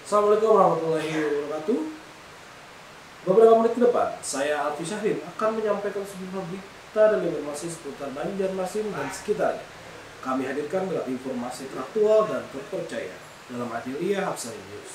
Assalamualaikum warahmatullahi wabarakatuh. Beberapa menit ke depan, saya Alfi Syahrin akan menyampaikan sejumlah berita dan informasi seputar Banjarmasin dan sekitarnya. Kami hadirkan dengan informasi aktual dan terpercaya dalam Adelia Hapsari News.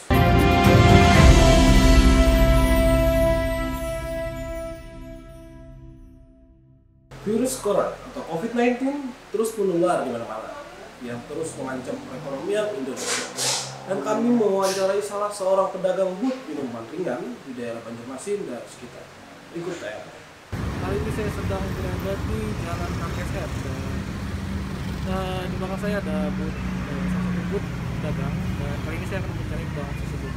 Virus corona atau COVID-19 terus menular di mana-mana, yang terus mengancam perekonomian Indonesia. Dan kami mewawancarai salah seorang pedagang booth minuman ringan di daerah Banjarmasin dan sekitar. Berikut tayangan. Kali ini saya sedang berada di Jalan KPSR. Nah, di belakang saya ada booth, salah satu booth pedagang. Dan kali ini saya akan mencari pedagang tersebut.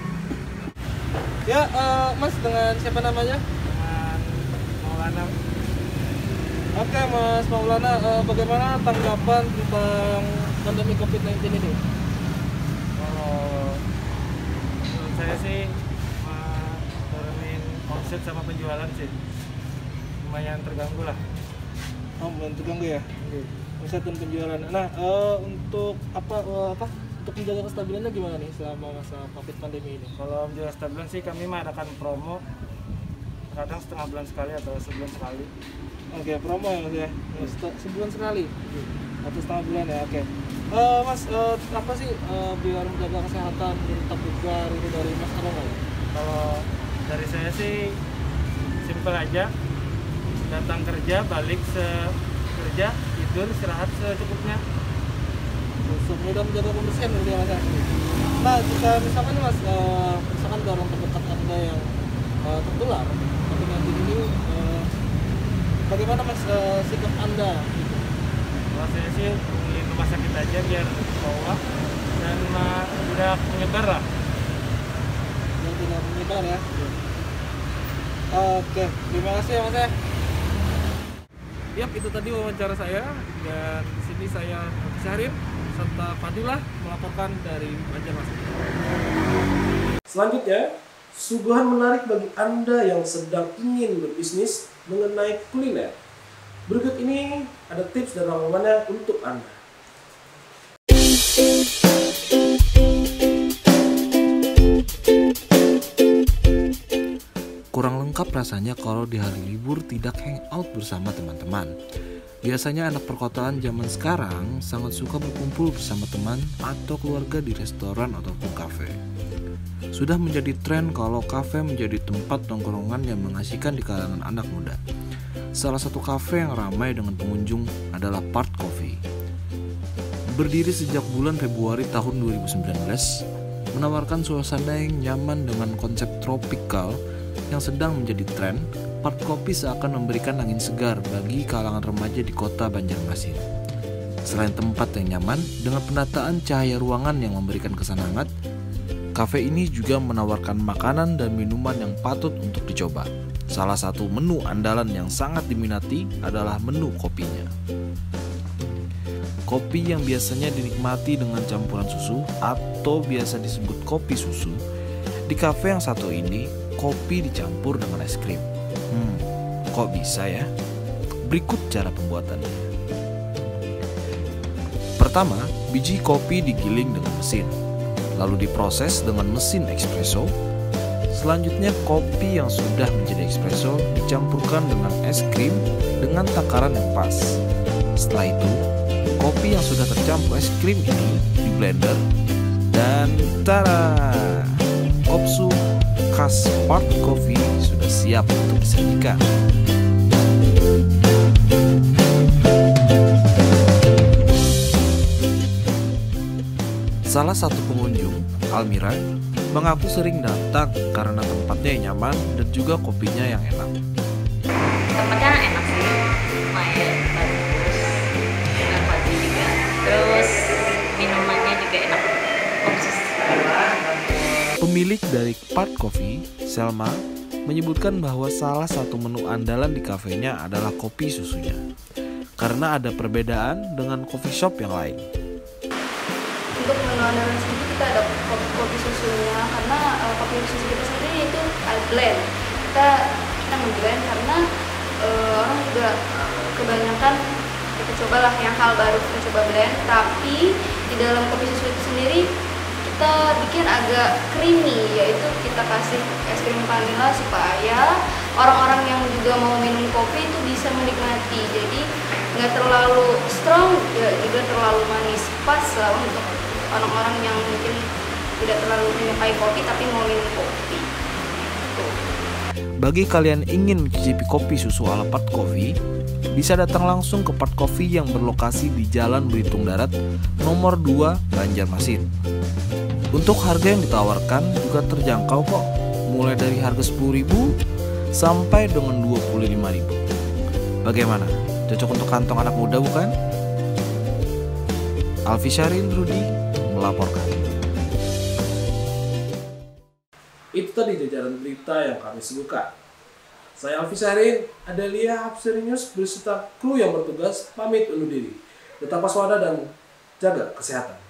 Ya, Mas, dengan siapa namanya? Dengan Maulana. Oke, Mas Maulana, bagaimana tanggapan tentang pandemi COVID-19 ini? Menurut saya sih turunin omset sama penjualan sih lumayan terganggu lah. Oh, belum terganggu ya? Omset dan penjualan. Nah, untuk untuk menjaga kestabilannya gimana nih selama masa COVID pandemi ini? Kalau menjaga stabilan sih kami mengadakan promo kadang setengah bulan sekali atau sebulan sekali. Oke, promo ya Mas ya? Sebulan sekali? Atau setengah bulan ya? Oke. Mas, apa sih biar menjaga kesehatan tetap bugar itu dari Mas ada nggak ya? Kalau dari saya sih simpel aja, datang kerja, balik kerja, tidur, istirahat secukupnya. Mudah menjaga kebersihan gitu ya Mas ya? Nah, jika misalkan nih Mas, misalkan ada orang terdekat Anda yang tertular COVID-19 ini, bagaimana Mas sikap Anda? Kalau saya sih hubungin rumah sakit aja biar bawa dan tidak menyebar lah. Yang tidak menyebar ya? Oke, terima kasih ya Mas ya. Yap, itu tadi wawancara saya, dan di sini saya Alfi Syahrin serta Fadilah melaporkan dari Banjarmasin. Selanjutnya, suguhan menarik bagi Anda yang sedang ingin berbisnis mengenai kuliner. Berikut ini ada tips dan rangkumannya untuk Anda. Kurang lengkap rasanya kalau di hari libur tidak hangout bersama teman-teman. Biasanya anak perkotaan zaman sekarang sangat suka berkumpul bersama teman atau keluarga di restoran ataupun kafe. Sudah menjadi tren kalau kafe menjadi tempat nongkrongan yang mengasihkan di kalangan anak muda. Salah satu kafe yang ramai dengan pengunjung adalah Part Coffee. Berdiri sejak bulan Februari tahun 2019, menawarkan suasana yang nyaman dengan konsep tropikal yang sedang menjadi tren. Part Coffee seakan memberikan angin segar bagi kalangan remaja di kota Banjarmasin. Selain tempat yang nyaman dengan penataan cahaya ruangan yang memberikan kesan hangat, kafe ini juga menawarkan makanan dan minuman yang patut untuk dicoba. Salah satu menu andalan yang sangat diminati adalah menu kopinya. Kopi yang biasanya dinikmati dengan campuran susu atau biasa disebut kopi susu, di kafe yang satu ini kopi dicampur dengan es krim. Kok bisa ya? Berikut cara pembuatannya. Pertama, biji kopi digiling dengan mesin, lalu diproses dengan mesin espresso. Selanjutnya kopi yang sudah menjadi espresso dicampurkan dengan es krim dengan takaran yang pas. Setelah itu, kopi yang sudah tercampur es krim ini di blender dan tada! Opsu khas Part Coffee sudah siap untuk disajikan. Salah satu pengunjung, Almira, mengaku sering datang karena tempatnya yang nyaman dan juga kopinya yang enak. Tempatnya enak sih, lumayan bagus, enak pagi juga. Terus minumannya juga enak, khusus. Pemilik dari Part Coffee, Selma, menyebutkan bahwa salah satu menu andalan di kafenya adalah kopi susunya, karena ada perbedaan dengan coffee shop yang lain. Untuk menu andalan sendiri kita ada kopi susunya, karena kopi susu kita sendiri itu blend. Kita nge-blend karena orang juga kebanyakan kita cobalah yang hal baru, kita coba blend. Tapi di dalam kopi susu itu sendiri kita bikin agak creamy, yaitu kita kasih es krim vanila supaya orang-orang yang juga mau minum kopi itu bisa menikmati. Jadi nggak terlalu strong, juga terlalu manis, pas lah untuk orang-orang yang mungkin tidak terlalu menyukai kopi tapi mau minum kopi. Tuh. Bagi kalian ingin mencicipi kopi susu ala Part Coffee, bisa datang langsung ke Part Coffee yang berlokasi di Jalan Belitung Darat, nomor 2, Banjarmasin. Untuk harga yang ditawarkan juga terjangkau kok, mulai dari harga 10.000 sampai dengan 25.000. Bagaimana? Cocok untuk kantong anak muda bukan? Alfi Syahrin Rudi melaporkan. Itu tadi jajaran berita yang kami sebutkan. Saya Alfi Syahrin, Adelia Hapsiri News beserta kru yang bertugas pamit undur diri. Tetap waspada dan jaga kesehatan.